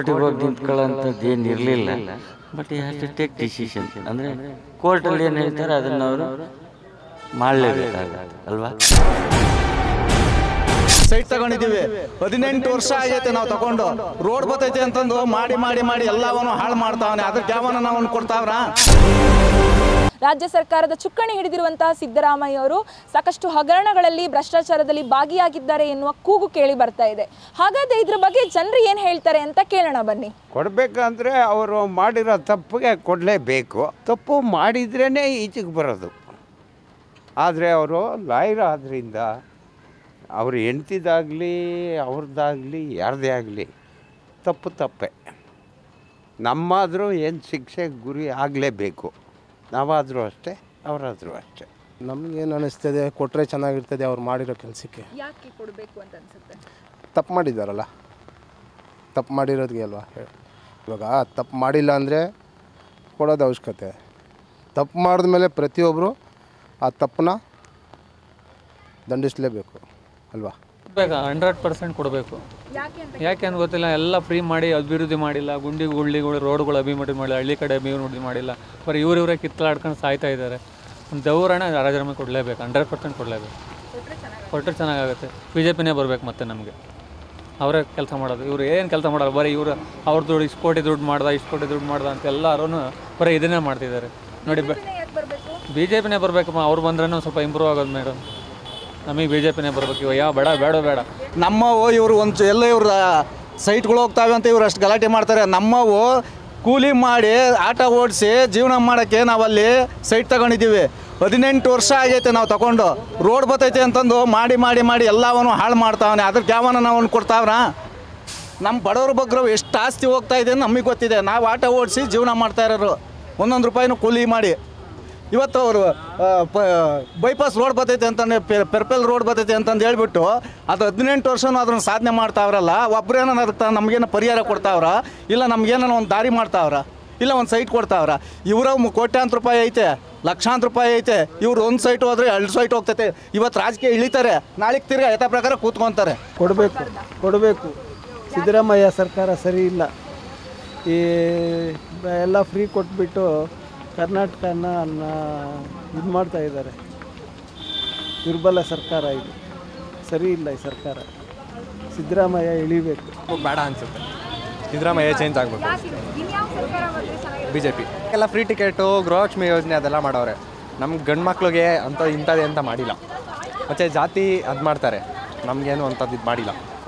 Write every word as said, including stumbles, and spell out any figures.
ಕೋರ್ಟಿಗೆ ಹೋಗಿ ನಿಂತ್ಕೊಳ್ಳೋಂಥದ್ದು ಏನು ಇರಲಿಲ್ಲ. But you have to take decision. ಅಂದರೆ ಕೋರ್ಟಲ್ಲಿ ಏನು ಹೇಳ್ತಾರೆ ಅದನ್ನು ಅವರು ಮಾಡಲೇಬೇಕಾಗತ್ತೆ ಅಲ್ವಾ. ಸೈಟ್ ತಗೊಂಡಿದ್ದೀವಿ, ಹದಿನೆಂಟು ವರ್ಷ ಆಗೈತೆ ನಾವು ತಗೊಂಡು. ರೋಡ್ ಬರ್ತೈತೆ ಅಂತಂದು ಮಾಡಿ ಮಾಡಿ ಮಾಡಿ ಎಲ್ಲವನ್ನು ಹಾಳು ಮಾಡ್ತಾವನೆ. ಅದಕ್ಕೆ ಯಾವನ ನಾವು ಕೊಡ್ತಾವ್ರ. ರಾಜ್ಯ ಸರ್ಕಾರದ ಚುಕ್ಕಾಣಿ ಹಿಡಿದಿರುವಂತಹ ಸಿದ್ದರಾಮಯ್ಯ ಅವರು ಸಾಕಷ್ಟು ಹಗರಣಗಳಲ್ಲಿ ಭ್ರಷ್ಟಾಚಾರದಲ್ಲಿ ಭಾಗಿಯಾಗಿದ್ದಾರೆ ಎನ್ನುವ ಕೂಗು ಕೇಳಿ ಬರ್ತಾ ಇದೆ. ಹಾಗಾದ್ರೆ ಇದ್ರ ಬಗ್ಗೆ ಜನರು ಏನು ಹೇಳ್ತಾರೆ ಅಂತ ಕೇಳೋಣ ಬನ್ನಿ. ಕೊಡಬೇಕಂದ್ರೆ ಅವರು ಮಾಡಿರೋ ತಪ್ಪಿಗೆ ಕೊಡಲೇಬೇಕು. ತಪ್ಪು ಮಾಡಿದ್ರೇ ಈಚೆಗೆ ಬರೋದು. ಆದರೆ ಅವರು ಲಾಯರ್ ಆದ್ದರಿಂದ ಅವ್ರ ಹೆಂಡ್ತಿದಾಗಲಿ ಅವ್ರದ್ದಾಗಲಿ ಯಾರದೇ ಆಗಲಿ ತಪ್ಪು ತಪ್ಪೆ. ನಮ್ಮಾದರೂ ಏನು ಶಿಕ್ಷೆಗೆ ಗುರಿ ಆಗಲೇಬೇಕು. ನಾವಾದರೂ ಅಷ್ಟೇ, ಅವರಾದರೂ ಅಷ್ಟೇ. ನಮಗೇನು ಅನ್ನಿಸ್ತದೆ, ಕೊಟ್ಟರೆ ಚೆನ್ನಾಗಿರ್ತದೆ ಅವ್ರು ಮಾಡಿರೋ ಕೆಲಸಕ್ಕೆ. ಯಾಕೆ ಕೊಡಬೇಕು ಅಂತ ಅನ್ಸುತ್ತೆ? ತಪ್ಪು ಮಾಡಿದ್ದಾರಲ್ಲ, ತಪ್ಪು ಮಾಡಿರೋದಕ್ಕೆ ಅಲ್ವಾ. ಇವಾಗ ತಪ್ಪು ಮಾಡಿಲ್ಲ ಅಂದರೆ ಕೊಡೋದು ಅವಶ್ಯಕತೆ. ತಪ್ಪು ಮಾಡಿದ ಮೇಲೆ ಪ್ರತಿಯೊಬ್ಬರು ಆ ತಪ್ಪನ್ನ ದಂಡಿಸಲೇಬೇಕು ಅಲ್ವಾ. ಬೇಕಾ ಹಂಡ್ರೆಡ್ ಪರ್ಸೆಂಟ್ ಕೊಡಬೇಕು. ಯಾಕೆ ಅಂತ ಗೊತ್ತಿಲ್ಲ. ಎಲ್ಲ ಫ್ರೀ ಮಾಡಿ ಅಭಿವೃದ್ಧಿ ಮಾಡಿಲ್ಲ. ಗುಂಡಿ ಗುಳ್ಳಿಗಳು ರೋಡ್ಗಳು ಅಭಿವೃದ್ಧಿ ಮಾಡಿಲ್ಲ. ಹಳ್ಳಿ ಕಡೆ ಅಭಿವೃದ್ಧಿ ಮಾಡಿಲ್ಲ. ಬರೀ ಇವ್ರು ಇವರೇ ಕಿತ್ತಲಾಡ್ಕೊಂಡು ಸಾಯ್ತಾ ಇದ್ದಾರೆ. ಒಂದು ದೇವರನ್ನ ರಾಜೀನಾಮೆ ಕೊಡಲೇಬೇಕು. ಹಂಡ್ರೆಡ್ ಪರ್ಸೆಂಟ್ ಕೊಡಲೇಬೇಕು. ಕೊಟ್ಟರೆ ಚೆನ್ನಾಗಾಗುತ್ತೆ. ಬಿ ಜೆ ಪಿನೇ ಬರಬೇಕು ಮತ್ತೆ ನಮಗೆ. ಅವರೇ ಕೆಲಸ ಮಾಡೋದು. ಇವ್ರು ಏನು ಕೆಲಸ ಮಾಡೋಲ್ಲ. ಬರೀ ಇವರು ಅವ್ರ ದುಡ್ಡು ಇಷ್ಟು ಕೋಟಿ ದುಡ್ಡು ಮಾಡ್ದ ಇಷ್ಟು ಕೋಟಿ ದುಡ್ಡು ಮಾಡ್ದ ಅಂತ ಎಲ್ಲರೂ ಬರೀ ಇದನ್ನೇ ಮಾಡ್ತಿದ್ದಾರೆ ನೋಡಿ. ಬಿ ಜೆ ಪಿನೇ ಬರಬೇಕಮ್ಮ. ಅವ್ರು ಬಂದ್ರೂ ಸ್ವಲ್ಪ ಇಂಪ್ರೂವ್ ಆಗೋದು ಮೇಡಮ್. ನಮಗೆ ಬಿ ಜೆ ಪಿನೇ ಬರ್ಬೇಕು. ಇವಾಗ ಯಾವ ಬೇಡ ಬೇಡ ಬೇಡ ನಮ್ಮವು ಇವರು ಒಂದು ಎಲ್ಲ ಇವ್ರ ಸೈಟ್ಗಳು ಹೋಗ್ತಾವೆ ಅಂತ ಇವ್ರು ಅಷ್ಟು ಗಲಾಟೆ ಮಾಡ್ತಾರೆ. ನಮ್ಮವು ಕೂಲಿ ಮಾಡಿ ಆಟ ಓಡಿಸಿ ಜೀವನ ಮಾಡೋಕ್ಕೆ ನಾವಲ್ಲಿ ಸೈಟ್ ತಗೊಂಡಿದ್ದೀವಿ. ಹದಿನೆಂಟು ವರ್ಷ ಆಗೈತೆ ನಾವು ತಗೊಂಡು. ರೋಡ್ ಬರ್ತೈತೆ ಅಂತಂದು ಮಾಡಿ ಮಾಡಿ ಮಾಡಿ ಎಲ್ಲವನ್ನು ಹಾಳು ಮಾಡ್ತಾವನೆ. ಅದಕ್ಕೆ ಯಾವನ ನಾವು ಕೊಡ್ತಾವ್ರ. ನಮ್ಮ ಬಡವ್ರ ಬಗ್ಗರು ಎಷ್ಟು ಆಸ್ತಿ ಹೋಗ್ತಾ ಇದೆ ನಮಗೆ ಗೊತ್ತಿದೆ. ನಾವು ಆಟ ಓಡಿಸಿ ಜೀವನ ಮಾಡ್ತಾ ಇರೋರು. ಒಂದೊಂದು ರೂಪಾಯಿನೂ ಕೂಲಿ ಮಾಡಿ. ಇವತ್ತು ಅವರು ಬೈಪಾಸ್ ರೋಡ್ ಬರ್ತೈತೆ ಅಂತಂದು ಪೆರ್ಪೆಲ್ ರೋಡ್ ಬರ್ತೈತೆ ಅಂತಂದು ಹೇಳ್ಬಿಟ್ಟು ಅದು ಹದಿನೆಂಟು ವರ್ಷನೂ ಅದನ್ನು ಸಾಧನೆ ಮಾಡ್ತಾವ್ರಲ್ಲ. ಒಬ್ಬರೇನೋ ಅದಕ್ಕೆ ನಮಗೇನೋ ಪರಿಹಾರ ಕೊಡ್ತಾವ್ರ, ಇಲ್ಲ ನಮಗೇನೋ ಒಂದು ದಾರಿ ಮಾಡ್ತಾವ್ರ, ಇಲ್ಲ ಒಂದು ಸೈಟ್ ಕೊಡ್ತಾವ್ರ. ಇವರ ಕೋಟ್ಯಾಂತರ ರೂಪಾಯಿ ಐತೆ, ಲಕ್ಷಾಂತರ ರೂಪಾಯಿ ಐತೆ. ಇವ್ರು ಒಂದು ಸೈಟ್ ಹೋದರೆ ಎರಡು ಸೈಟ್ ಹೋಗ್ತೈತೆ. ಇವತ್ತು ರಾಜಕೀಯ ಇಳಿತಾರೆ, ನಾಳೆಗೆ ತಿರ್ಗಿ ಯಥಾ ಪ್ರಕಾರ ಕೂತ್ಕೊತಾರೆ. ಕೊಡಬೇಕು ಕೊಡಬೇಕು ಸಿದ್ದರಾಮಯ್ಯ ಸರ್ಕಾರ ಸರಿ ಇಲ್ಲ. ಈ ಎಲ್ಲ ಫ್ರೀ ಕೊಟ್ಬಿಟ್ಟು ಕರ್ನಾಟಕನ ಇದು ಮಾಡ್ತಾ ಇದ್ದಾರೆ. ದುರ್ಬಲ ಸರ್ಕಾರ ಇದು, ಸರಿ ಇಲ್ಲ ಈ ಸರ್ಕಾರ. ಸಿದ್ದರಾಮಯ್ಯ ಇಳಿಬೇಕು. ಬೇಡ ಅನಿಸುತ್ತೆ. ಸಿದ್ದರಾಮಯ್ಯ ಚೇಂಜ್ ಆಗಬೇಕು. ಬಿ ಜೆ ಪಿ ಎಲ್ಲ ಫ್ರೀ ಟಿಕೆಟು, ಗೃಹಲಕ್ಷ್ಮಿ ಯೋಜನೆ ಅದೆಲ್ಲ ಮಾಡವ್ರೆ. ನಮ್ಮ ಗಂಡು ಮಕ್ಳಿಗೆ ಅಂತ ಇಂಥದ್ದೇ ಅಂತ ಮಾಡಿಲ್ಲ. ಮತ್ತು ಜಾತಿ ಅದು ಮಾಡ್ತಾರೆ, ನಮಗೇನು ಅಂಥದ್ದು ಇದು ಮಾಡಿಲ್ಲ.